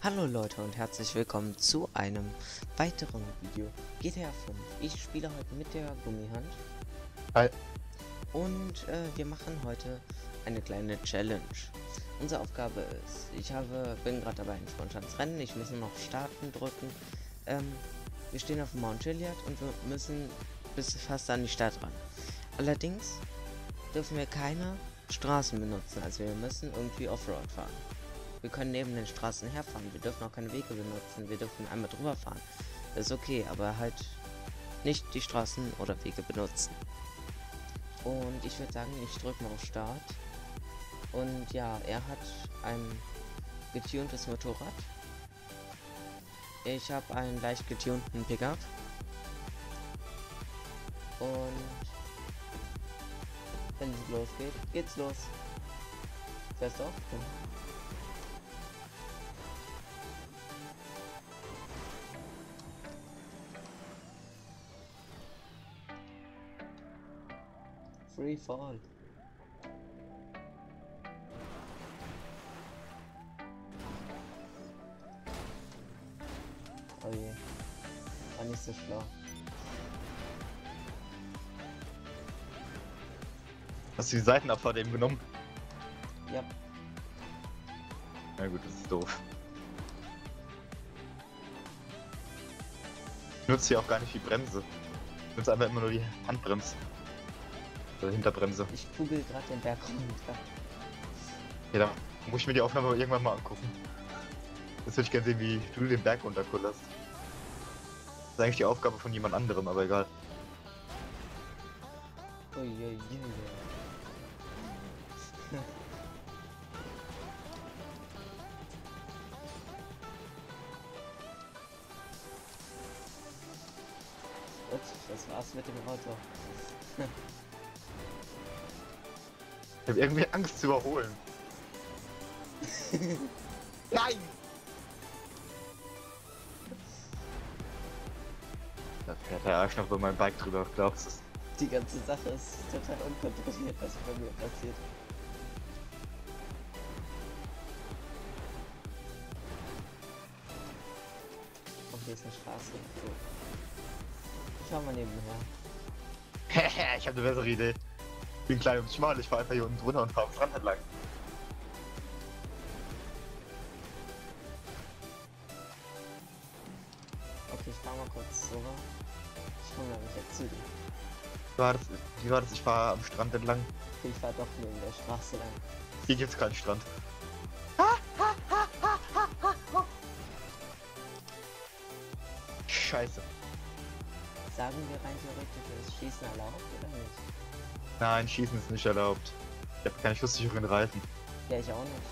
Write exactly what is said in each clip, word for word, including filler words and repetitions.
Hallo Leute und herzlich willkommen zu einem weiteren Video G T A fünf. Ich spiele heute mit der Gummihand. Hi. Und äh, wir machen heute eine kleine Challenge. Unsere Aufgabe ist, ich habe, bin gerade dabei ein spontanes Rennen, ich muss nur noch starten drücken. Ähm, wir stehen auf Mount Chiliad und wir müssen bis fast an die Stadt ran. Allerdings dürfen wir keine Straßen benutzen, also wir müssen irgendwie Offroad fahren. Wir können neben den Straßen herfahren, wir dürfen auch keine Wege benutzen, wir dürfen einmal drüber fahren. Das ist okay, aber halt nicht die Straßen oder Wege benutzen. Und ich würde sagen, ich drücke mal auf Start. Und ja, er hat ein getuntes Motorrad. Ich habe einen leicht getunten Pickup. Und wenn es losgeht, geht's los. Fährst du auch? Free Fall. Oh je. War nicht so schlau. Hast du die Seitenabfahrt eben genommen? Ja. Na gut, das ist doof. Ich nutze hier auch gar nicht die Bremse. Ich nutze einfach immer nur die Handbremse. Oder Hinterbremse. Ich kugel gerade den Berg runter. Ja, da muss ich mir die Aufnahme irgendwann mal angucken. Jetzt würde ich gerne sehen, wie du den Berg runterkullerst. Das ist eigentlich die Aufgabe von jemand anderem, aber egal. Uiuiui. Gut, das war's mit dem Auto. Ich habe irgendwie Angst zu überholen. Nein! Da fährt der Arsch noch über mein Bike drüber, glaubst du es? Die ganze Sache ist total unkontrolliert, was bei mir passiert. Oh, hier ist eine Straße. So. Ich schau mal nebenher. Ich habe eine bessere Idee. Ich bin klein und schmal, ich fahre einfach hier unten drunter und fahre am Strand entlang. Okay, ich fahr mal kurz rüber. Ich komme nämlich jetzt zu dir. Wie war das? Wie war das? Ich fahre am Strand entlang. Okay, ich fahr doch neben der Straße lang. Hier gibt's keinen Strand. Scheiße. Sagen wir rein theoretisch, ist Schießen erlaubt oder nicht? Nein, Schießen ist nicht erlaubt. Ich habe keine schusssicheren Reifen. Ja, ich auch nicht.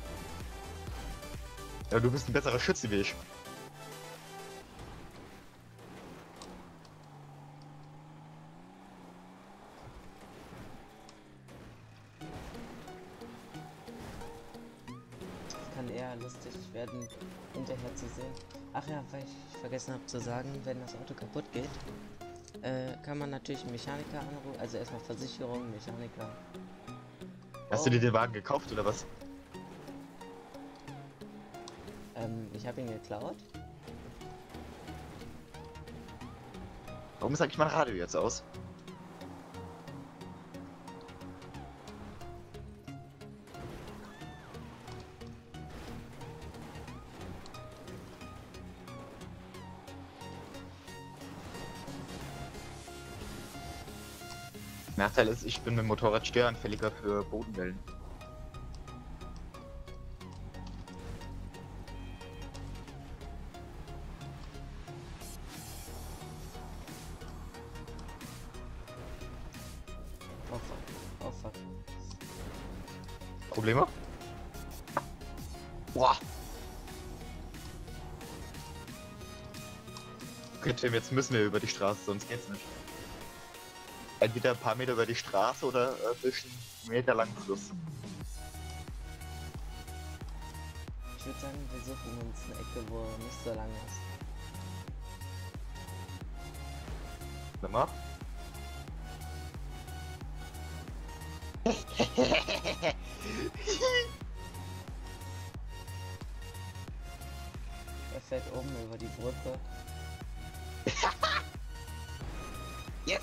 Ja, du bist ein besserer Schütze wie ich. Es kann eher lustig werden, hinterher zu sehen. Ach ja, weil ich vergessen habe zu sagen, wenn das Auto kaputt geht, äh, kann man natürlich einen Mechaniker anrufen. Also erstmal Versicherung, Mechaniker. Hast Oh, du dir den Wagen gekauft oder was? ähm, ich habe ihn geklaut. Warum ist eigentlich mein Radio jetzt aus? Nachteil ist, ich bin mit dem Motorrad störanfälliger für Bodenwellen. Oh fuck, oh fuck. Probleme? Boah! Okay, Tim, jetzt müssen wir über die Straße, sonst geht's nicht. Entweder ein paar Meter über die Straße oder ein bisschen Meter lang Fluss. Ich würde sagen, wir suchen uns eine Ecke, wo nicht so lang ist. Warte mal. fährt oben über die Brücke. Yes!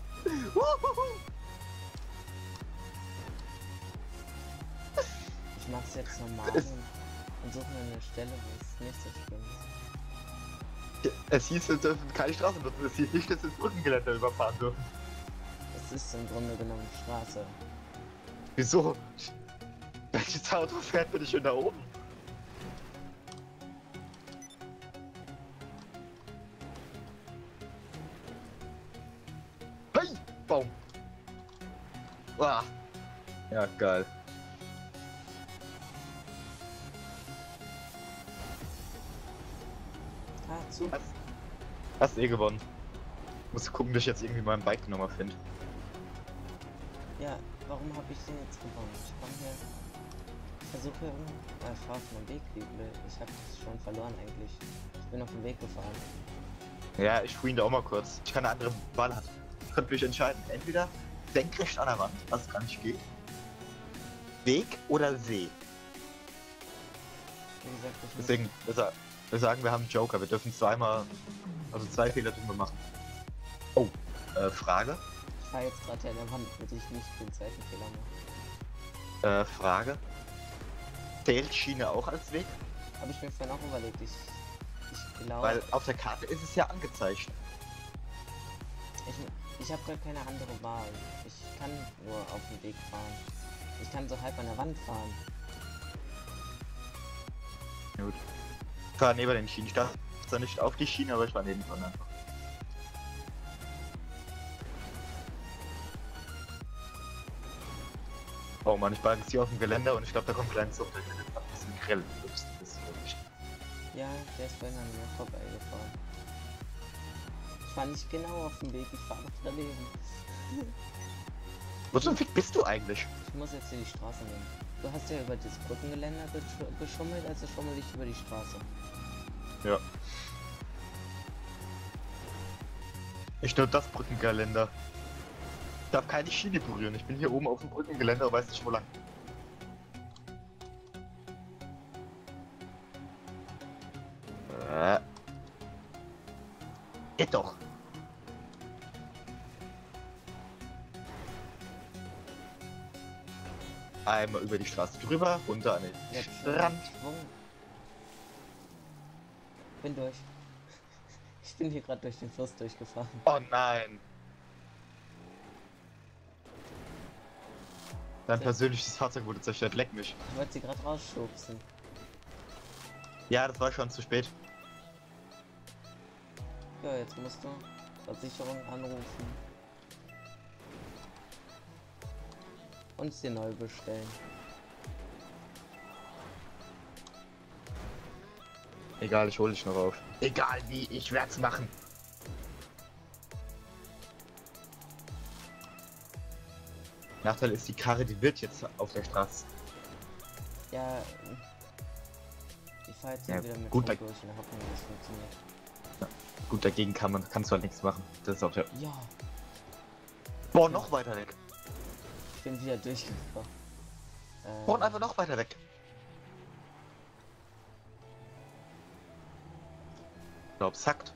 Ich mach's jetzt normal und, und suche mir eine Stelle, wo es nicht so schlimm ist. Es hieß, wir dürfen keine Straße nutzen. Es hieß nicht, dass wir das Brückengeländer überfahren dürfen. Es ist im Grunde genommen Straße. Wieso? Welches Auto fährt bitte schön da oben? Hey! Baum! Ah. Ja, geil. Ah, zu. Hast, hast eh gewonnen. Muss gucken, dass ich jetzt irgendwie mein Bike nochmal finde. Ja, warum habe ich den jetzt gewonnen? Ich komme hier. Ich versuche irgendwie. Ah, ich fahre auf meinem Weg, wie blöd. Ich habe das schon verloren eigentlich. Ich bin auf dem Weg gefahren. Ja, ich fuhr ihn da auch mal kurz. Ich kann eine andere Wahl haben. Ich könnte mich entscheiden. Entweder senkrecht an der Wand, was gar nicht geht. Weg oder See. Wie gesagt, ich muss- Deswegen, wir, sa wir sagen, wir haben einen Joker. Wir dürfen zweimal, also zwei Fehler dürfen wir machen. Oh, äh, Frage. Ich fahre jetzt gerade an der Wand, würde ich nicht den zweiten Fehler machen. Äh, Frage. Zählt Schiene auch als Weg? Habe ich mir vorhin auch überlegt. Ich, ich glaube. Weil auf der Karte ist es ja angezeigt. Ich, ich habe gar keine andere Wahl. Ich kann nur auf dem Weg fahren. Ich kann so halb an der Wand fahren. Gut. Ich fahre neben den Schienen. Ich dachte zwar nicht auf die Schiene, aber ich war neben dran einfach. Oh Mann, ich war jetzt hier auf dem Geländer und ich glaube, da kommt ein kleines Zug. Das ist ein bisschen grell. Das ist wirklich. Ja, der ist vorhin an mir vorbeigefahren. Ich war nicht genau auf dem Weg, ich fahre noch daneben. Wo zum Fick bist du eigentlich? Ich muss jetzt hier die Straße nehmen. Du hast ja über das Brückengeländer gesch- geschummelt, also schummel ich über die Straße. Ja. Ich nur das Brückengeländer. Ich darf keine Schiene berühren. Ich bin hier oben auf dem Brückengeländer und weiß nicht wo lang. Äh. Geht doch. Einmal über die Straße drüber, runter an den Jetzt Strand. Schwung. Bin durch. Ich bin hier gerade durch den Fluss durchgefahren. Oh nein. Dein Ja. persönliches Fahrzeug wurde zerstört, leck mich. Ich wollte sie gerade rausschubsen. Ja, das war schon zu spät. Ja, jetzt musst du Versicherung anrufen. Und sie neu bestellen. Egal, ich hole dich noch auf. Egal wie, ich werd's machen. Nachteil ist, die Karre, die wird jetzt auf der Straße. Ja, ich fahre jetzt Ja, wieder mit gut, Schwung da- durch in der Hoffnung, dass es funktioniert. Gut, dagegen kann man, kannst du halt nichts machen. Das ist auf der... Ja, Boah, noch weiter weg. ich bin wieder durchgefahren. Äh, Boah, einfach noch weiter weg. Ich glaub, sackt.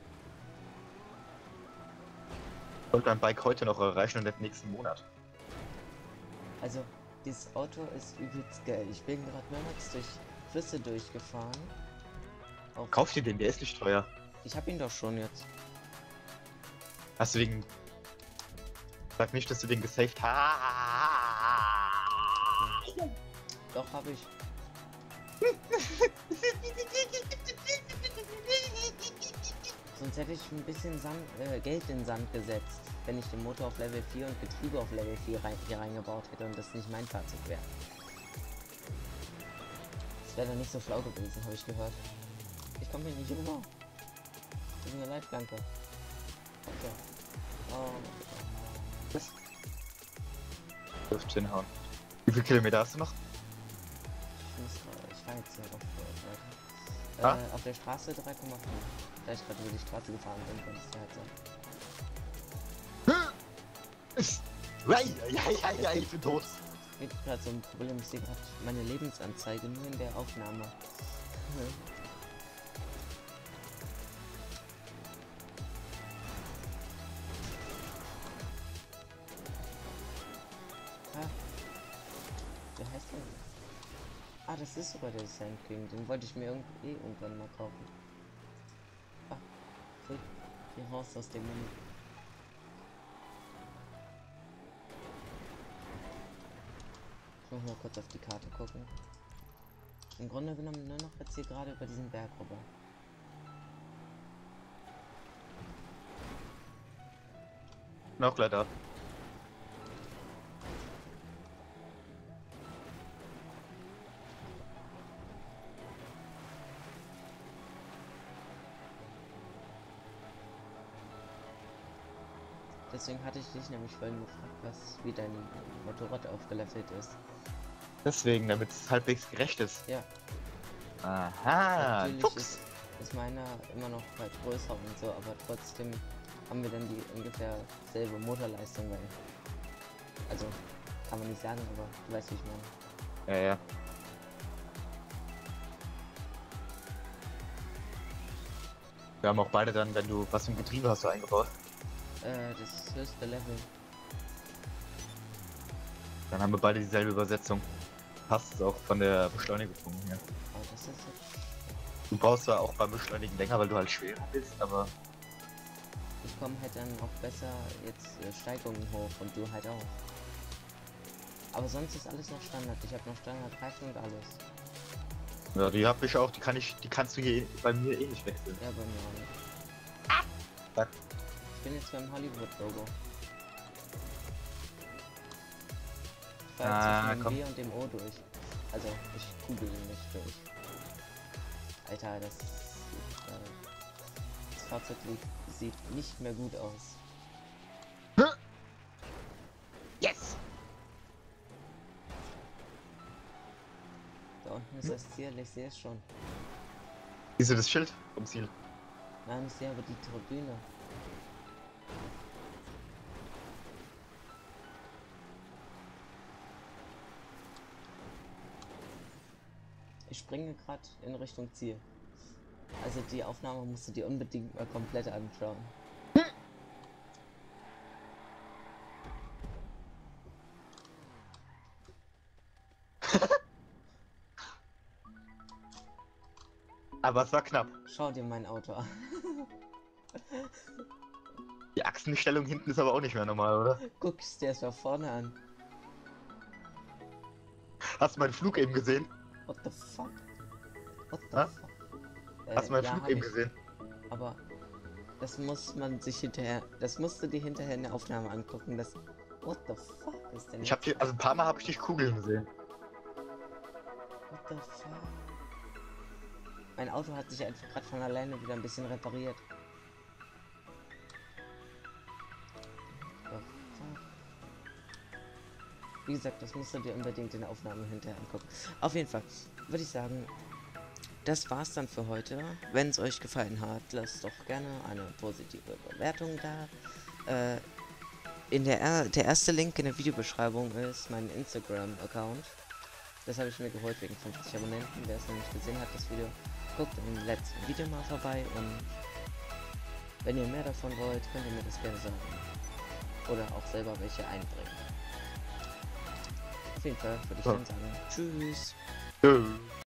Ich wollte mein Bike heute noch erreichen und nicht nächsten Monat. Also, dieses Auto ist übelst geil. Ich bin gerade mehrmals durch Flüsse durchgefahren. Auch Kauf dir den, der ist nicht teuer. Ich habe ihn doch schon jetzt. Hast du den... Sag nicht, dass du den gesaved hast. Doch, habe ich. Sonst hätte ich ein bisschen Sand, äh, Geld in den Sand gesetzt, wenn ich den Motor auf Level vier und Getriebe auf Level vier rein, hier reingebaut hätte und das nicht mein Fahrzeug wäre. Das wäre dann nicht so schlau gewesen, habe ich gehört. Ich komme hier nicht rüber. Tut mir leid, danke. Okay. Oh. Was? fünfzehn hauen. Wie viele Kilometer hast du noch? Ich muss, äh, ich fahre jetzt hier auf, äh, Ah? weiter. Äh, auf der Straße drei Komma fünf. Da ich gerade über die Straße gefahren bin, kann es halt sein. Ja, ja, ja, ja, ich bin tot. Es gibt gerade so ein Problem, ich sehe gerade meine Lebensanzeige nur in der Aufnahme. das ist sogar der Sand King. Den wollte ich mir irgend eh irgendwann mal kaufen. Ah, cool. Geh raus aus dem Menü. Ich muss mal kurz auf die Karte gucken. Im Grunde genommen nur noch jetzt hier gerade über diesen Berg rüber. Noch leider. Deswegen hatte ich dich nämlich vorhin gefragt, was wie dein Motorrad aufgelevelt ist. Deswegen, damit es halbwegs gerecht ist. Ja. Aha, Natürlich Fuchs. ist, ist meiner immer noch weit größer und so, aber trotzdem haben wir dann die ungefähr selbe Motorleistung, weil. Also, kann man nicht sagen, aber du weißt, wie ich meine. Ja, ja. Wir haben auch beide dann, wenn du was im Getriebe hast du eingebaut, Äh, das höchste Level. dann haben wir beide dieselbe Übersetzung. Passt es auch von der Beschleunigung her. Aber das ist jetzt. Du brauchst zwar auch beim Beschleunigen länger, weil du halt schwerer bist, aber Ich komme halt dann auch besser jetzt äh, Steigungen hoch und du halt auch. Aber sonst ist alles noch Standard. Ich habe noch Standardreifen und alles. ja, die hab ich auch, die kann ich, die kannst du hier bei mir eh nicht wechseln. Ja, bei mir auch nicht. Zack. Ich bin jetzt beim Hollywood-Logo. Ich Ah, fahre zwischen komm. dem B und dem O durch. Also, ich kugel nicht durch. Alter, das, sieht, äh, das Fahrzeug sieht, sieht nicht mehr gut aus. Yes! Da unten ist das Ziel, ich sehe es schon. Siehst du das Schild vom Ziel? Nein, ich sehe aber die Tribüne. Ich springe gerade in Richtung Ziel. Also die Aufnahme musst du dir unbedingt mal komplett anschauen. Aber es war knapp. Schau dir mein Auto an. Die Achsenstellung hinten ist aber auch nicht mehr normal, oder? Guckst dir erst mal vorne an. Hast du meinen Flug eben gesehen? What the fuck? What the Hä? fuck? Äh, Hast du meinen ja, Flug hab eben ich. gesehen? Aber das muss man sich hinterher, das musst du dir hinterher in der Aufnahme angucken. Das, what the fuck ist denn Ich hab jetzt? dir, also ein paar Mal habe ich dich kugeln gesehen. What the fuck? Mein Auto hat sich einfach gerade von alleine wieder ein bisschen repariert. What the fuck? Wie gesagt, das musst du dir unbedingt in der Aufnahme hinterher angucken. Auf jeden Fall würde ich sagen, das war's dann für heute. Wenn es euch gefallen hat, lasst doch gerne eine positive Bewertung da. Äh, in der, er der erste Link in der Videobeschreibung ist mein Instagram-Account. Das habe ich mir geholt wegen fünfzig Abonnenten. Wer es noch nicht gesehen hat, das Video, guckt im letzten Video mal vorbei. Und wenn ihr mehr davon wollt, könnt ihr mir das gerne sagen. Oder auch selber welche einbringen. Auf jeden Fall würde ich Ja. dann sagen, tschüss. Tschö.